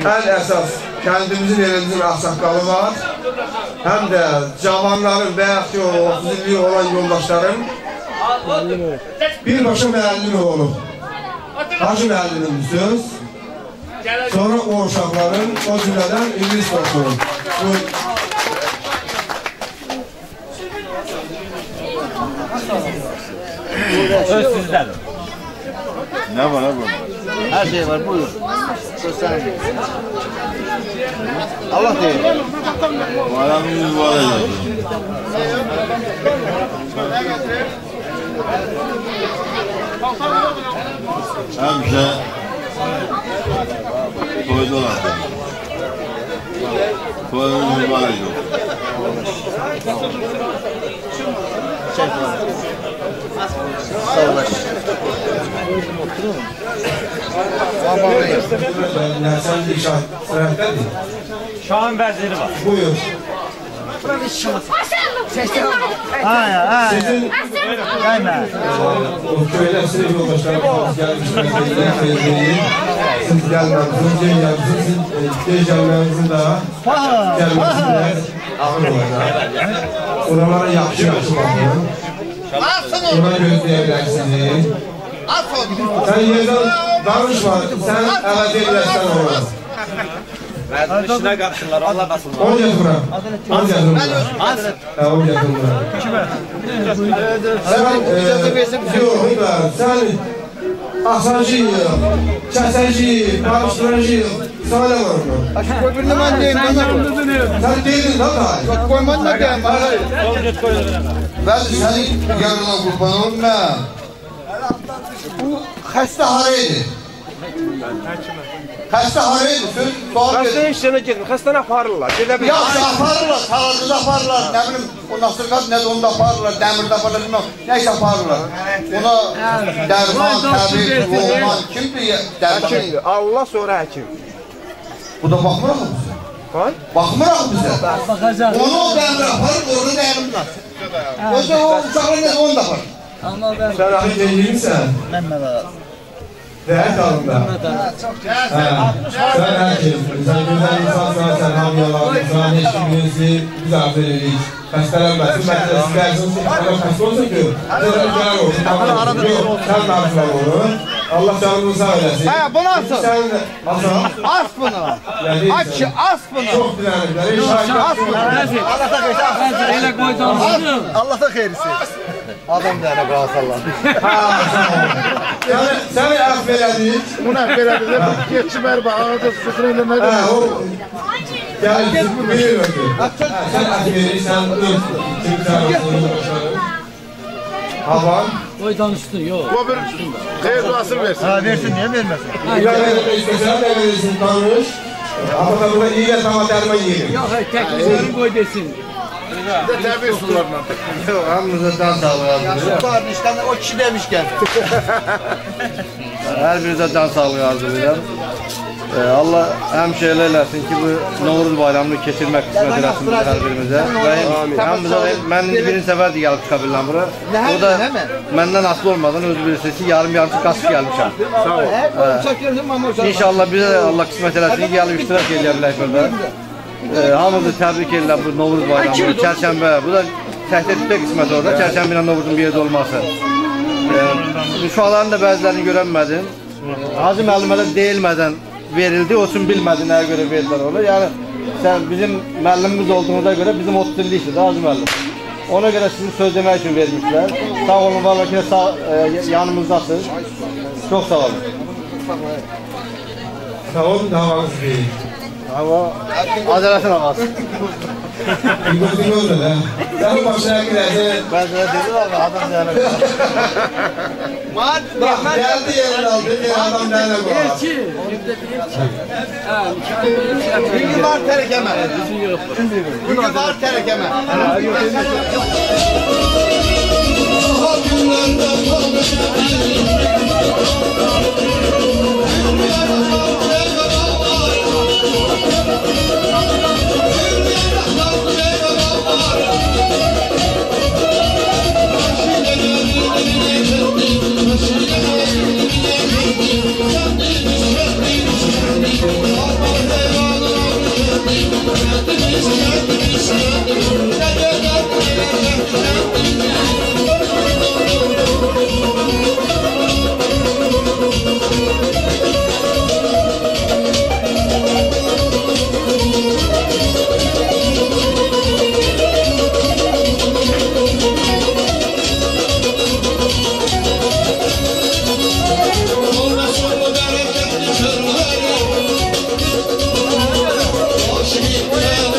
ən əsas kəndimizin elimizin ağsaqqalı var. Həm də cavanların və yaxud ki, 30 illik olan yoldaşlarım birbaşa müəllim olub. Hacı müəllimimizdir. Sonra o uşaqların o cümlədən ingilis oxuyun. Söz sizdən. Ne var, ne var? Her şey var, buyur. Söz sen. Allah deyir. Bayramımız var ya. Hemşe koydular. Koyduğumuz var ya. Sağ ol. Şahan vəziri var. Buyur. Sizin köyler size yoldaşlarımız gelmişler. Siz gelmemizin, siz gelmemizin daha gelmesinde ağır olacak. Oralara yaxşı bakın. Ona gözleyebilirsiniz. Sen yerden danışma, sen eve değillersen olur. vəzirin işinə qarşılar, Allah qasınlar. On yazıram. On yazıram. On yazıram. Sen asancı yığ, kəsəci yığ, qarışdırıcı yığ, sana ne var mı? Aşk öbürünü ben deyim. Sen değildin lan daha. Çok koyman da deyim. Ben senin yanına kurban olma. Bu xəstə haraydı? Xəstə haraydı? Xəstə işlerine gitmiş. Xəstəni aparırlar. Yaxşı aparırlar, sağlıqda aparırlar. Ne bileyim, o nasırqat ne de onu da aparırlar, demirde aparırlar, bilmem. Neyse aparırlar. Ona derman, təbir, boğman, kimdir Həkimdir. Allah sonra həkim. Bu da baxmıraq mı bize? Baxmıraq bize. Onu o demir aparır, onu dəyərimlər. O da o uçaqlar ne de onu da aparır. Sen ahit deyilmişsən. Məmməd ağa. Değer kalında. Sen herkesin. Sen güzel insansan, sen hamyalar, sen eşkimizi güzel veririk. Xəstələnməsin, məsələsi gəlsin, ama xəstə olsun ki, gələn olsun, yok, sen qarşılar onu. Allah canını sağ eləsin. He, bu nasıl? Sen As bunu. Aç, as bunu. çok dilenirler. As bunu. Allah da qeyri. Elə qoyduğumuzu. Allah da qeyrisi. Adam da elə qalsallar. Səni əff elədik. Bunu əff elədik. Geçi bərba, ağada sütünə eləmədi. Gəl, bilir öldü. Sen əff verirsən, öz kimsə Havan. Oy danıştın, yok. Bu bir xeyir duasını versin. Ha, versin, niye verməsin? İstəsən də verirsin, tanış. Ama da burada iyi gəl, ama dərman yiyelim. Yok, tekliflerini koy desin. Bir de təbii sularla. Yok, hamımıza can sağlığı arzulayıram. İşte o kişi demişken. Her birinize can sağlığı arzulayıram. Allah həmişə elə eləsin ki, bu Novruz bayramını keçirmək qismət eləsin hər birimizə. Mən indi birinci səfərdir gəlib çıxa bilirəm bura. O da məndən asılı olmadan özü bilirsiniz ki, yarım-yarımsı qaçıb gəlmişəm. İnşallah bizə də Allah qismət eləsin ki, gəlib iştirak edə bilək burada. Hamımızı təbrik edirəm bu Novruz bayramını, Çərşənbə. Bu da təhdiddə qismət orada, Çərşənbə ilə Novruzun bir yerdə olması. Uşaqların da bəzilərini görənmədim. Hacı müəllimədə deyilmədən verildi, o üçün bilmədi nəyə görə verdilər onu. Yəni, sən bizim müəllimimiz olduğunuza görə bizim 30 illikdir, Hacı müəllim. Ona görə sizin söz demək üçün vermişlər. Sağ olun, valla ki, yanımızdasınız. Çox sağ olun. Sağ olun, davanız değil. Hava, Azərbaycan ağası. İngilizce oldu da. Sen başına girersin. Ben sana dedim ama adam değerli. Bak, geldi yerini aldı, adam değerli bu. Elçi. Bir gün var terekeme. Bir gün var terekeme. Thank you. Olmasın bu bereketli çölleri, aşık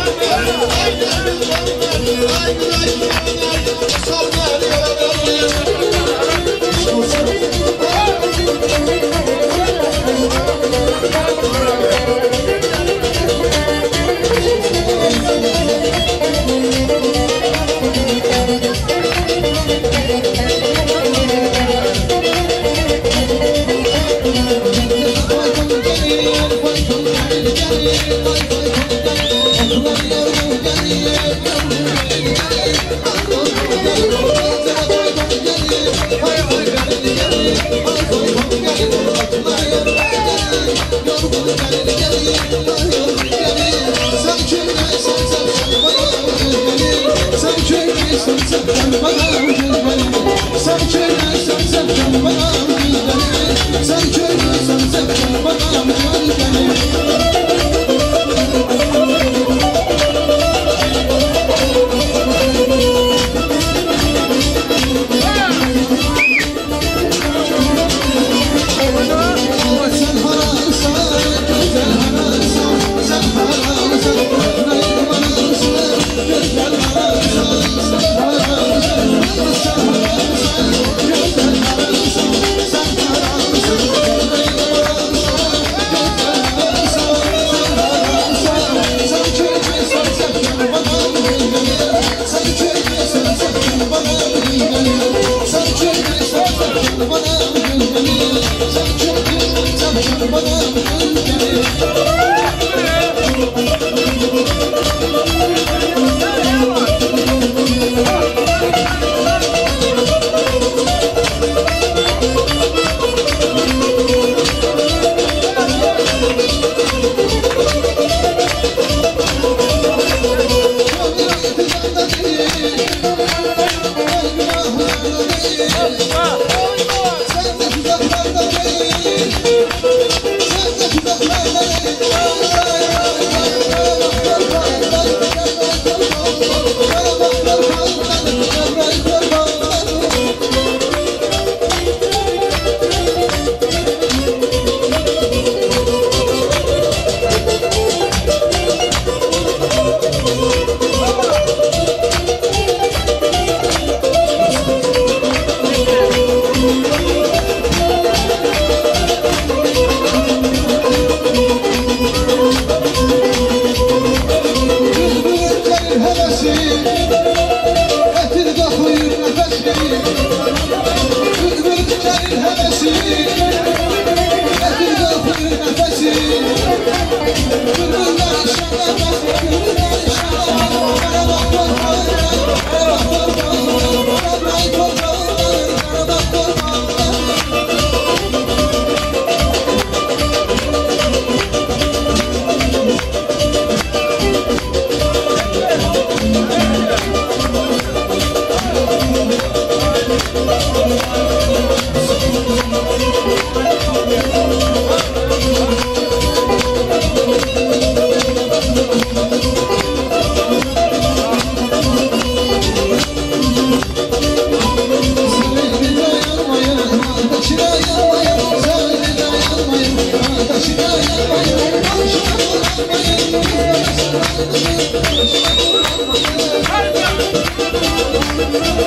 Hayır.